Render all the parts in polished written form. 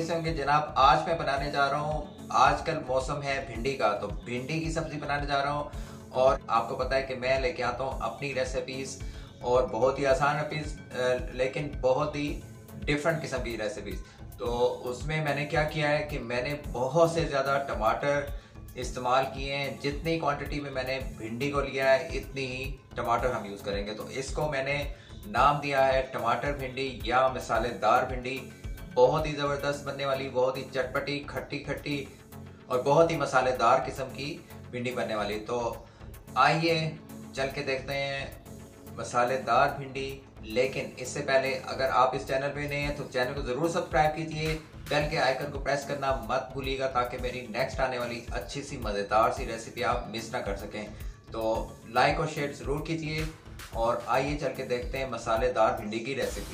से होंगे जनाब। आज मैं बनाने जा रहा हूँ, आजकल मौसम है भिंडी का, तो भिंडी की सब्जी बनाने जा रहा हूँ। और आपको पता है कि मैं लेके आता हूँ अपनी रेसिपीज, और बहुत ही आसान रेसिपीज लेकिन बहुत ही डिफरेंट किस्म की रेसिपीज। तो उसमें मैंने क्या किया है कि मैंने बहुत से ज़्यादा टमाटर इस्तेमाल किए हैं। जितनी क्वांटिटी में मैंने भिंडी को लिया है इतनी ही टमाटर हम यूज़ करेंगे। तो इसको मैंने नाम दिया है टमाटर भिंडी या मसालेदार भिंडी। बहुत ही ज़बरदस्त बनने वाली, बहुत ही चटपटी, खट्टी खट्टी और बहुत ही मसालेदार किस्म की भिंडी बनने वाली। तो आइए चल के देखते हैं मसालेदार भिंडी। लेकिन इससे पहले अगर आप इस चैनल पे नए हैं तो चैनल को ज़रूर सब्सक्राइब कीजिए, बेल के आइकन को प्रेस करना मत भूलिएगा ताकि मेरी नेक्स्ट आने वाली अच्छी सी मज़ेदार सी रेसिपी आप मिस ना कर सकें। तो लाइक और शेयर ज़रूर कीजिए और आइए चल के देखते हैं मसालेदार भिंडी की रेसिपी।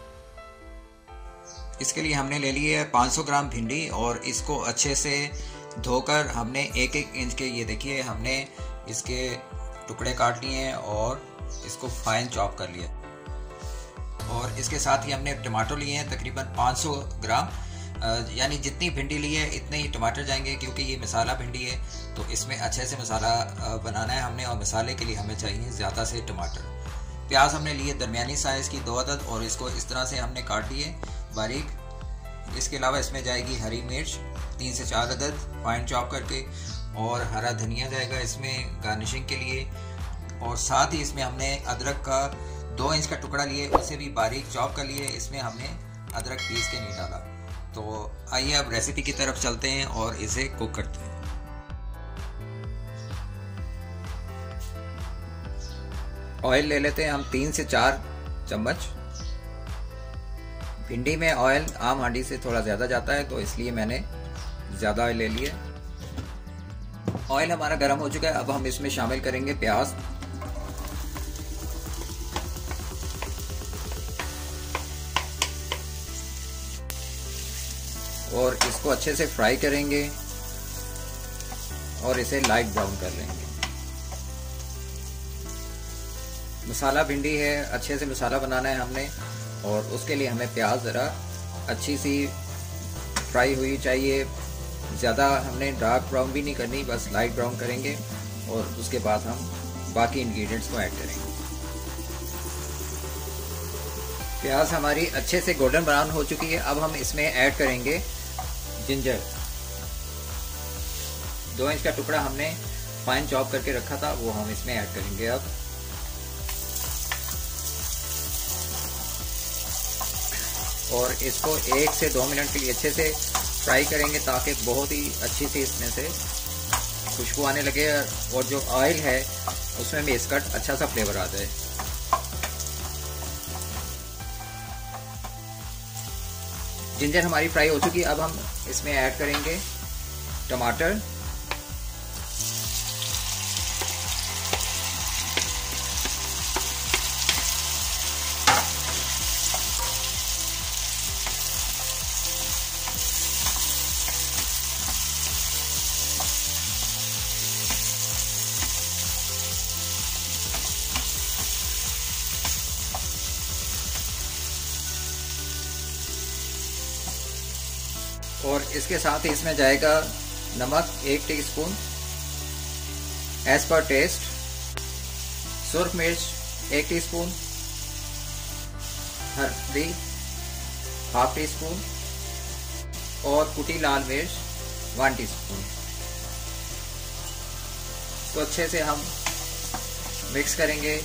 इसके लिए हमने ले लिए 500 ग्राम भिंडी और इसको अच्छे से धोकर हमने 1-1 इंच के, ये देखिए हमने इसके टुकड़े काट लिए हैं और इसको फाइन चॉप कर लिया। और इसके साथ ही हमने टमाटर लिए हैं तकरीबन 500 ग्राम, यानी जितनी भिंडी ली है इतने ही टमाटर जाएंगे क्योंकि ये मसाला भिंडी है तो इसमें अच्छे से मसाला बनाना है हमने, और मसाले के लिए हमें चाहिए ज़्यादा से टमाटर। प्याज हमने लिए दरमियानी साइज़ की 2 अदद और इसको इस तरह से हमने काट लिए बारीक। इसके अलावा इसमें जाएगी हरी मिर्च 3 से 4 अदद फाइन चॉप करके, और हरा धनिया जाएगा इसमें गार्निशिंग के लिए। और साथ ही इसमें हमने अदरक का 2 इंच का टुकड़ा लिए, उसे भी बारीक चॉप कर लिए। इसमें हमने अदरक पीस के नहीं डाला। तो आइए अब रेसिपी की तरफ चलते हैं और इसे कुक करते हैं। ऑयल ले लेते हैं हम 3 से 4 चम्मच। भिंडी में ऑयल आम हांडी से थोड़ा ज़्यादा जाता है तो इसलिए मैंने ज़्यादा ऑयल ले लिया। ऑयल हमारा गर्म हो चुका है, अब हम इसमें शामिल करेंगे प्याज। और इसको अच्छे से फ्राई करेंगे और इसे लाइट ब्राउन कर लेंगे। मसाला भिंडी है, अच्छे से मसाला बनाना है हमने, और उसके लिए हमें प्याज ज़रा अच्छी सी फ्राई हुई चाहिए। ज़्यादा हमने डार्क ब्राउन भी नहीं करनी, बस लाइट ब्राउन करेंगे और उसके बाद हम बाकी इंग्रेडिएंट्स को ऐड करेंगे। प्याज हमारी अच्छे से गोल्डन ब्राउन हो चुकी है। अब हम इसमें ऐड करेंगे जिंजर। 2 इंच का टुकड़ा हमने फाइन चॉप करके रखा था, वो हम इसमें ऐड करेंगे अब। और इसको 1 से 2 मिनट के लिए अच्छे से फ्राई करेंगे ताकि बहुत ही अच्छी सी इसमें से खुशबू आने लगे और जो ऑयल है उसमें भी इसका अच्छा सा फ्लेवर आ जाए। जिंजर हमारी फ्राई हो चुकी है। अब हम इसमें ऐड करेंगे टमाटर। और इसके साथ ही इसमें जाएगा नमक 1 टीस्पून एज पर टेस्ट, सुर्ख मिर्च 1 टीस्पून, हल्दी 1/2 टीस्पून और कुटी लाल मिर्च 1 टीस्पून। तो अच्छे से हम मिक्स करेंगे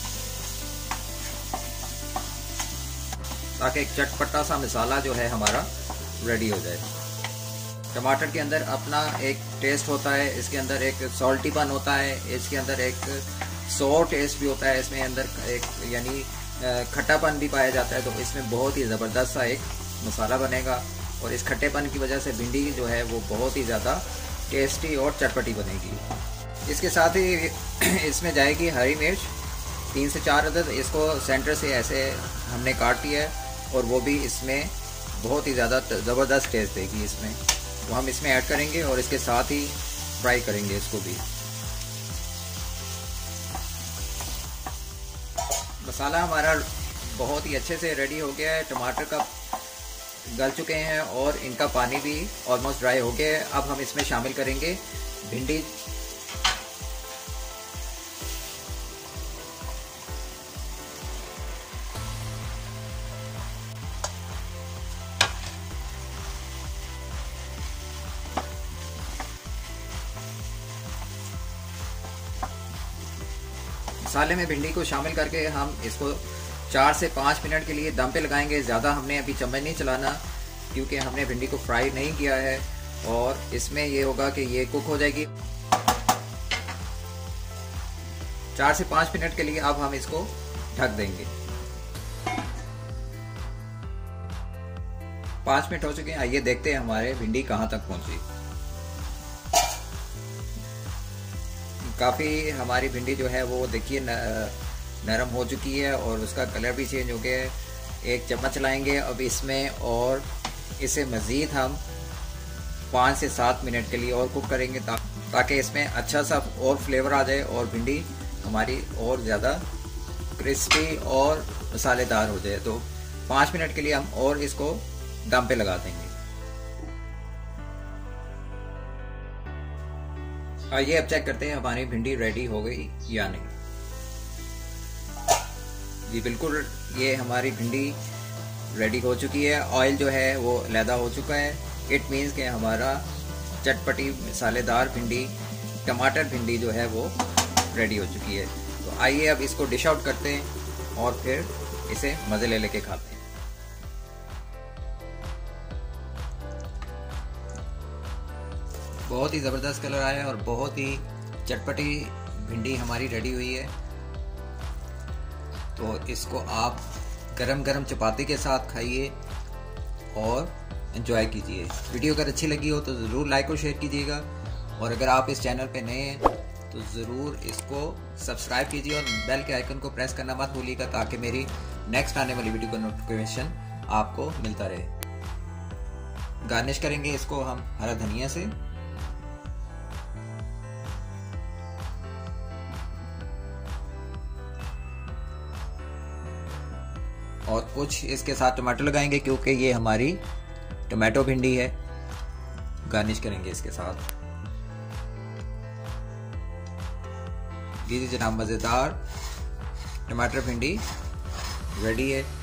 ताकि एक चटपटा सा मसाला जो है हमारा रेडी हो जाए। टमाटर के अंदर अपना एक टेस्ट होता है, इसके अंदर एक सॉल्टीपन होता है, इसके अंदर एक सोर टेस्ट भी होता है, इसमें अंदर एक यानी खट्टापन भी पाया जाता है। तो इसमें बहुत ही ज़बरदस्त सा एक मसाला बनेगा और इस खट्टेपन की वजह से भिंडी जो है वो बहुत ही ज़्यादा टेस्टी और चटपटी बनेगी। इसके साथ ही इसमें जाएगी हरी मिर्च 3 से 4 अदद। इसको सेंटर से ऐसे हमने काट लिया है और वो भी इसमें बहुत ही ज़्यादा ज़बरदस्त टेस्ट देगी इसमें, तो हम इसमें ऐड करेंगे और इसके साथ ही फ्राई करेंगे इसको भी। मसाला हमारा बहुत ही अच्छे से रेडी हो गया है। टमाटर का गल चुके हैं और इनका पानी भी ऑलमोस्ट ड्राई हो गया है। अब हम इसमें शामिल करेंगे भिंडी। मसाले में भिंडी को शामिल करके हम इसको 4 से 5 मिनट के लिए दम पे लगाएंगे। ज़्यादा हमने अभी चम्मच नहीं चलाना क्योंकि हमने भिंडी को फ्राई नहीं किया है और इसमें ये होगा कि ये कुक हो जाएगी। 4 से 5 मिनट के लिए अब हम इसको ढक देंगे। 5 मिनट हो चुके हैं। आइए देखते हैं हमारे भिंडी कहाँ तक पहुंची। काफ़ी हमारी भिंडी जो है वो देखिए नरम हो चुकी है और उसका कलर भी चेंज हो गया है। एक चम्मच लाएंगे अब इसमें और इसे मज़ीद हम 5 से 7 मिनट के लिए और कुक करेंगे ताकि इसमें अच्छा सा और फ्लेवर आ जाए और भिंडी हमारी और ज़्यादा क्रिस्पी और मसालेदार हो जाए। तो 5 मिनट के लिए हम और इसको दम पे लगा देंगे। आइए अब चेक करते हैं हमारी भिंडी रेडी हो गई या नहीं। जी बिल्कुल, ये हमारी भिंडी रेडी हो चुकी है। ऑयल जो है वो अलहदा हो चुका है। इट मीन्स कि हमारा चटपटी मसालेदार भिंडी, टमाटर भिंडी जो है वो रेडी हो चुकी है। तो आइए अब इसको डिश आउट करते हैं और फिर इसे मज़े ले लेके खाते हैं। बहुत ही ज़बरदस्त कलर आया है और बहुत ही चटपटी भिंडी हमारी रेडी हुई है। तो इसको आप गरम गरम चपाती के साथ खाइए और एंजॉय कीजिए। वीडियो अगर अच्छी लगी हो तो ज़रूर लाइक और शेयर कीजिएगा और अगर आप इस चैनल पे नए हैं तो ज़रूर इसको सब्सक्राइब कीजिए और बेल के आइकन को प्रेस करना मत भूलिएगा ताकि मेरी नेक्स्ट आने वाली वीडियो का नोटिफिकेशन आपको मिलता रहे। गार्निश करेंगे इसको हम हरा धनिया से। और कुछ इसके साथ टमाटर लगाएंगे क्योंकि ये हमारी टमाटो भिंडी है। गार्निश करेंगे इसके साथ। ये जनाब मज़ेदार टमाटर भिंडी रेडी है।